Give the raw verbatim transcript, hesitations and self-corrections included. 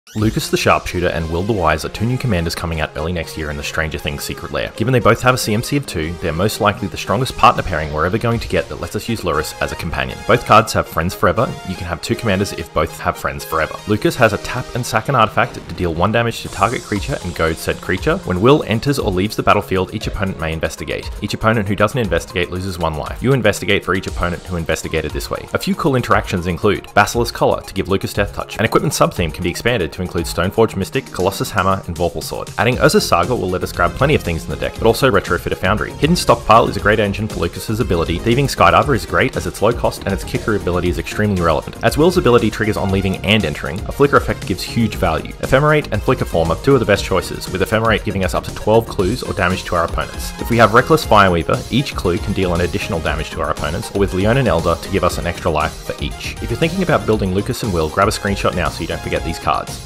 Lucas the Sharpshooter and Will the Wise are two new commanders coming out early next year in the Stranger Things Secret Lair. Given they both have a C M C of two, they're most likely the strongest partner pairing we're ever going to get that lets us use Lurrus as a companion. Both cards have Friends Forever. You can have two commanders if both have Friends Forever. Lucas has a tap and sack an artifact to deal one damage to target creature and goad said creature. When Will enters or leaves the battlefield, each opponent may investigate. Each opponent who doesn't investigate loses one life. You investigate for each opponent who investigated this way. A few cool interactions include Basilisk Collar to give Lucas Death Touch. An equipment sub-theme can be expanded to include Stoneforge Mystic, Colossus Hammer, and Vorpal Sword. Adding Urza's Saga will let us grab plenty of things in the deck, but also retrofit a Foundry. Hidden Stockpile is a great engine for Lucas's ability. Thieving Skydiver is great as its low cost and its kicker ability is extremely relevant. As Will's ability triggers on leaving and entering, a Flicker effect gives huge value. Ephemerate and Flicker Form are two of the best choices, with Ephemerate giving us up to twelve clues or damage to our opponents. If we have Reckless Fireweaver, each clue can deal an additional damage to our opponents, or with Leonin Elder to give us an extra life for each. If you're thinking about building Lucas and Will, grab a screenshot now so you don't forget these cards.